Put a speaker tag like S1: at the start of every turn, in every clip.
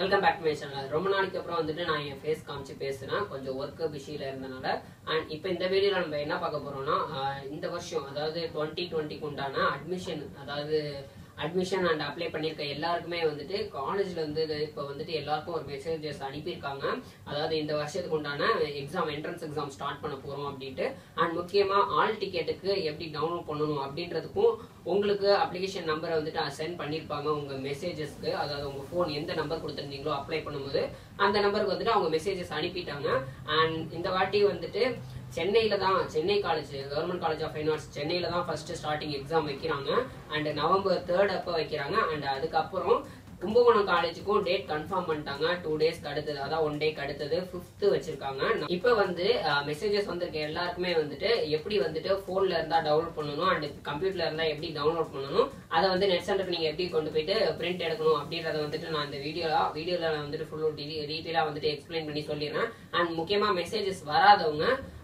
S1: Welcome back to my channel. ரொம்ப நாளைக்கு அப்புறம் வந்துட்டு நான் என் ஃபேஸ் காமிச்சு பேசுறேன். கொஞ்சம் ஒர்க் பிஸியில இருந்தனால. அண்ட் இப்போ இந்த வீடியோல நம்ம என்ன பார்க்க போறோம்னா, இந்த வருஷம் அதாவது 2020க்கு உண்டான அட்மிஷன், அதாவது அட்மிஷன் அண்ட் அப்ளை பண்ணியிருக்க எல்லாருக்குமே வந்துட்டு காலேஜ்ல வந்து இப்போ வந்துட்டு எல்லாருக்கும் ஒரு மெசேஜஸ் அனுப்பியிருக்காங்க. அதாவது இந்த வருஷத்துக்கு உண்டான எக்ஸாம், என்ட்ரன்ஸ் எக்ஸாம் ஸ்டார்ட் பண்ண போறோம் அப்படின்ட்டு. அண்ட் முக்கியமா ஆல் டிக்கெட்டுக்கு எப்படி டவுன்லோட் பண்ணணும் அப்படின்றதுக்கும் உங்களுக்கு அப்ளிகேஷன் நம்பரை வந்துட்டு சென்ட் பண்ணியிருப்பாங்க உங்க மெசேஜஸ்க்கு. அதாவது உங்க ஃபோன் எந்த நம்பர் கொடுத்துருந்தீங்களோ அப்ளை பண்ணும்போது அந்த நம்பருக்கு வந்துட்டு அவங்க மெசேஜஸ் அனுப்பிட்டாங்க. அண்ட் இந்த வாட்டி வந்துட்டு சென்னையில தான், Chennai college, government college of fine arts சென்னையில தான் ஃபர்ஸ்ட் ஸ்டார்டிங் எக்ஸாம் வைக்கிறாங்க. அண்ட் நவம்பர் 3 அப்போ வைக்கிறாங்க. அண்ட் அதுக்கப்புறம் கும்பகோணம் காலேஜுக்கும் டேட் கன்ஃபார்ம் பண்ணிட்டாங்க. 2 டேஸ்க்கு அடுத்தது, அதான் 1 டேக்கு அடுத்தது 5th வச்சிருக்காங்க. இப்போ வந்து மெசேஜஸ் வந்திருக்க எல்லாருக்குமே வந்துட்டு எப்படி வந்துட்டு போன்ல இருந்தா டவுன்லோட் பண்ணணும் அண்ட் கம்ப்யூட்டர்ல இருந்தா எப்படி டவுன்லோட் பண்ணணும், அதை வந்து நெட் சென்டருக்கு நீங்க எப்படி கொண்டு போயிட்டு பிரிண்ட் எடுக்கணும் அப்படின்றத வந்துட்டு நான் இந்த வீடியோல நான் வந்துட்டு ஃபுல்லு டீட்டெயிலா வந்துட்டு எக்ஸ்பிளைன் பண்ணி சொல்லிடுறேன். அண்ட் முக்கியமா மெசேஜஸ் வராதவங்க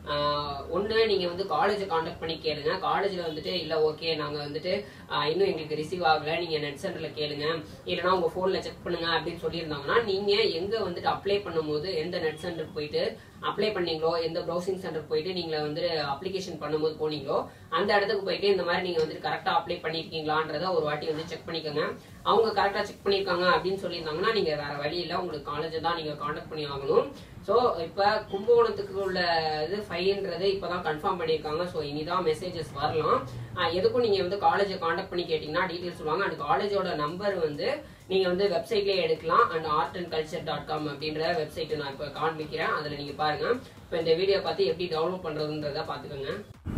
S1: ஒன்று நீங்கள் வந்து காலேஜை காண்டாக்ட் பண்ணி கேளுங்க. காலேஜில் வந்துட்டு இல்லை ஓகே நாங்கள் வந்துட்டு இன்னும் எங்களுக்கு ரிசீவ் ஆகலை, நீங்கள் நெட் சென்டரில் கேளுங்க, இல்லைனா உங்கள் ஃபோனில் செக் பண்ணுங்க அப்படின்னு சொல்லியிருந்தாங்கன்னா நீங்கள் எங்கே வந்துட்டு அப்ளை பண்ணும்போது எந்த நெட் சென்டருக்கு போயிட்டு அப்ளை பண்ணீங்களோ, எந்த ப்ரௌசிங் சென்டர் போயிட்டு நீங்கள் வந்து அப்ளிகேஷன் பண்ணும்போது போனீங்களோ அந்த இடத்துக்கு போயிட்டு இந்த மாதிரி நீங்கள் வந்துட்டு கரெக்டாக அப்ளை பண்ணியிருக்கீங்களான்றத ஒரு வாட்டி வந்து செக் பண்ணிக்கோங்க. அவங்க கரெக்டாக செக் பண்ணியிருக்காங்க அப்படின்னு சொல்லியிருந்தாங்கன்னா நீங்கள் வேற வழி இல்லை, உங்களுக்கு காலேஜை தான் நீங்கள் காண்டாக்ட் பண்ணி ஆகணும். ஸோ இப்போ கும்பகோணத்துக்கு உள்ள இது 5ன்றது இப்போதான் கன்ஃபார்ம் பண்ணியிருக்காங்க. ஸோ இனிதான் மெசேஜஸ் வரலாம். எதுக்கும் நீங்கள் வந்து காலேஜை காண்டாக்ட் பண்ணி கேட்டிங்கன்னா டீட்டெயில்ஸ் சொல்லுவாங்க. அண்ட் காலேஜோட நம்பர் வந்து நீங்கள் வந்து வெப்சைட்லேயே எடுக்கலாம். அண்ட் artandculture.com அப்படின்ற வெப்சைட் நான் இப்போ காண்பிக்கிறேன், அதில் நீங்கள் பாருங்கள். இப்போ இந்த வீடியோ பார்த்து எப்படி டவுன்லோட் பண்ணுறதுன்றதை பார்த்துக்கோங்க.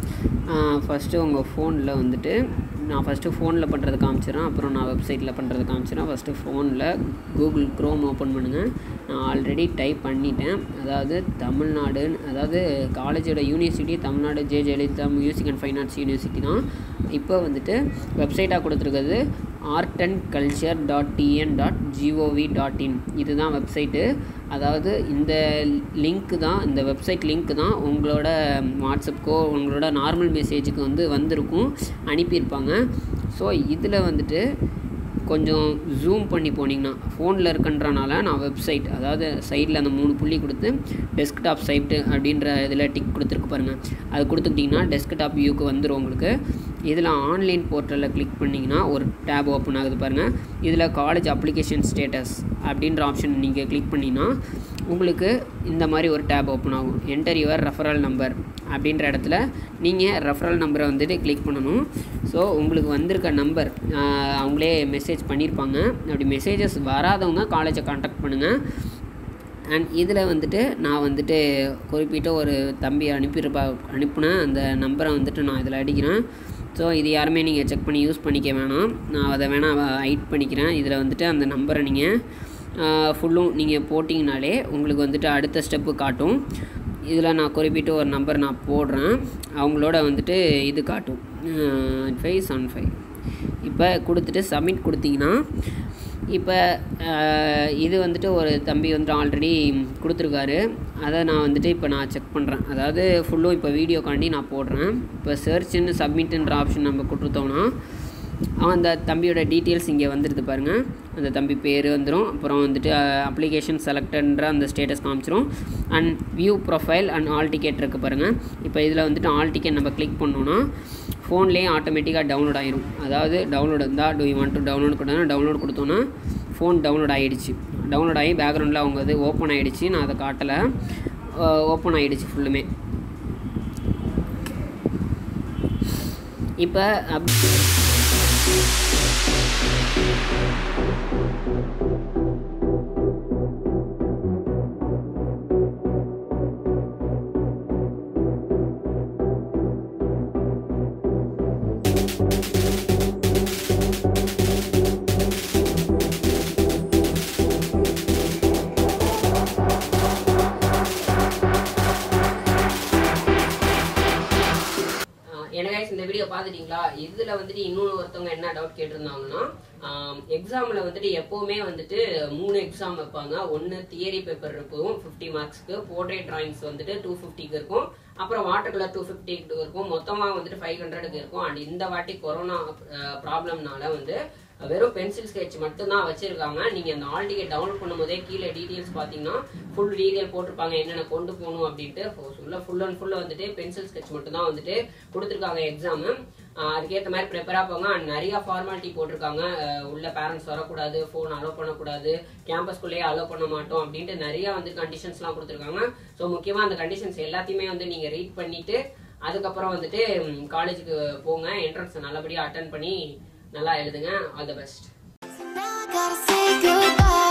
S1: ஃபஸ்ட்டு உங்கள் ஃபோனில் வந்துட்டு நான் ஃபஸ்ட்டு ஃபோனில் பண்ணுறது காமிச்சிடறேன், அப்புறம் நான் வெப்சைட்டில் பண்ணுறது காமிச்சிடறேன். ஃபஸ்ட்டு ஃபோனில் கூகுள் க்ரோம் ஓப்பன் பண்ணுங்கள். நான் ஆல்ரெடி டைப் பண்ணிட்டேன். அதாவது தமிழ்நாடு, அதாவது காலேஜோட university Tamil Nadu J Jayalalithaa music and fine arts university தான். இப்போ வந்துட்டு வெப்சைட்டாக கொடுத்துருக்கிறது artandculture.tn.gov.in. இதுதான் வெப்சைட்டு. அதாவது இந்த லிங்க்கு தான், இந்த வெப்சைட் லிங்க்கு தான் உங்களோட வாட்ஸ்அப்புக்கோ உங்களோட நார்மல் மெசேஜுக்கு வந்து வந்திருக்கும், அனுப்பியிருப்பாங்க. ஸோ இதில் வந்துட்டு கொஞ்சம் ஜூம் பண்ணி போனீங்கன்னா, ஃபோனில் இருக்குன்றனால நான் வெப்சைட், அதாவது சைடில் அந்த 3 புள்ளி கொடுத்து டெஸ்க்டாப் சைட்டு அப்படின்ற இதில் டிக் கொடுத்துருக்கு பாருங்கள், அது கொடுத்துக்கிட்டிங்கன்னா டெஸ்க்டாப் வியூக்கு வந்துடும் உங்களுக்கு. இதில் ஆன்லைன் போர்ட்டலில் கிளிக் பண்ணிங்கன்னா ஒரு டேப் ஓப்பன் ஆகுது பாருங்கள். இதில் காலேஜ் அப்ளிகேஷன் ஸ்டேட்டஸ் அப்படின்ற ஆப்ஷன் நீங்கள் கிளிக் பண்ணிங்கன்னா உங்களுக்கு இந்த மாதிரி ஒரு டேப் ஓப்பன் ஆகும். என்டர் யுவர் ரெஃபரல் நம்பர் அப்படின்ற இடத்துல நீங்கள் ரெஃபரல் நம்பரை வந்துட்டு கிளிக் பண்ணணும். ஸோ உங்களுக்கு வந்திருக்க நம்பர் அவங்களே மெசேஜ் பண்ணியிருப்பாங்க. அப்படி மெசேஜஸ் வராதவங்க காலேஜை காண்டாக்ட் பண்ணுங்கள். அண்ட் இதில் வந்துட்டு நான் வந்துட்டு குறிப்பிட்ட ஒரு தம்பி அனுப்புன அந்த நம்பரை வந்துட்டு நான் இதில் அடிக்கிறேன். ஸோ இது யாருமே நீங்கள் செக் பண்ணி யூஸ் பண்ணிக்க வேணாம், நான் அதை வேணால் ஹைட் பண்ணிக்கிறேன். இதில் வந்துட்டு அந்த நம்பரை நீங்கள் ஃபுல்லும் நீங்கள் போட்டிங்கனாலே உங்களுக்கு வந்துட்டு அடுத்த ஸ்டெப்பு காட்டும். இதில் நான் குறிப்பிட்ட ஒரு நம்பர் நான் போடுறேன், அவங்களோட வந்துட்டு இது காட்டும் 575. இப்போ கொடுத்துட்டு சப்மிட் கொடுத்தீங்கன்னா இப்போ இது வந்துட்டு ஒரு தம்பி வந்துட்டு ஆல்ரெடி கொடுத்துருக்காரு. அதை நான் வந்துட்டு இப்போ நான் செக் பண்ணுறேன். அதாவது ஃபுல்லும் இப்போ வீடியோக்காண்டி நான் போடுறேன். இப்போ சர்ச்ன்னு சப்மிட்ன்ற ஆப்ஷன் நம்ம கொடுத்தோம்னா அந்த தம்பியோட டீட்டெயில்ஸ் இங்கே வந்துடுது பாருங்கள். அந்த தம்பி பேர் வந்துடும், அப்புறம் வந்துட்டு அப்ளிகேஷன் செலக்டன்ற அந்த ஸ்டேட்டஸ் காமிச்சிரும். And view profile and hall ticket இருக்குது பாருங்கள். இப்போ இதில் வந்துட்டு ஆல் டிக்கெட் நம்ம கிளிக் பண்ணோன்னா ஃபோன்லேயே ஆட்டோமேட்டிக்காக டவுன்லோட் ஆகிரும். அதாவது டவுன்லோட் இருந்தால் do you want to download கொடுத்தோன்னா டவுன்லோட் கொடுத்தோன்னா ஃபோன் டவுன்லோட் ஆகிடுச்சு. டவுன்லோட் ஆகி பேக்ரவுண்டில் அவங்க இது ஓப்பன் ஆகிடுச்சு. நான் அதை காட்டலை, ஓப்பன் ஆகிடுச்சு ஃபுல்லுமே. இப்போ இந்த வீடியோ பார்த்துட்டீங்களா? இதில் வந்துட்டு இன்னொரு ஒருத்தவங்க என்ன டவுட் கேட்டிருந்தாங்கன்னா, எக்ஸாமில் வந்துட்டு எப்போவுமே வந்துட்டு 3 எக்ஸாம் வைப்பாங்க. ஒன்று தியரி பேப்பர் இருக்கும் 50 மார்க்ஸ்க்கு, போர்ட்ரேட் டிராயிங்ஸ் வந்துட்டு 250க்கு இருக்கும், அப்புறம் வாட்டர் கலர் 250 இருக்கும், மொத்தமாக வந்துட்டு 500க்கு இருக்கும். அண்ட் இந்த வாட்டி கொரோனா ப்ராப்ளம்னால வந்து வெறும் பென்சில் ஸ்கெட்ச் மட்டும் தான் வச்சிருக்காங்க. நீங்க அந்த ஹால் டிக்கெட் டவுன்லோட் பண்ணும்போதே கீழே டீடைல்ஸ் பாத்தீங்கன்னா ஃபுல் டீடைல் போட்டிருப்பாங்க என்னென்ன கொண்டு போகணும் அப்படின்ட்டு. ஃபுல் அண்ட் ஃபுல் வந்துட்டு பென்சில் ஸ்கெட்ச் மட்டும் தான் வந்துட்டு கொடுத்துருக்காங்க எக்ஸாம். அதுக்கேற்ற மாதிரி ப்ரிப்பேரா போங்க. அண்ட் நிறைய ஃபார்மாலிட்டி போட்டிருக்காங்க. உள்ள பேரண்ட்ஸ் வரக்கூடாது, ஃபோன் அலோவ் பண்ணக்கூடாது, கேம்பஸ்குள்ளேயே அலோவ் பண்ண மாட்டோம் அப்படின்ட்டு நிறைய வந்து கண்டிஷன்ஸ்லாம் கொடுத்துருக்காங்க. ஸோ முக்கியமா அந்த கண்டிஷன்ஸ் எல்லாத்தையுமே வந்து நீங்க ரீட் பண்ணிட்டு அதுக்கப்புறம் வந்துட்டு காலேஜுக்கு போங்க. என்ட்ரன்ஸ் நல்லபடியா அட்டன் பண்ணி நல்லா எழுதுங்க. All the best.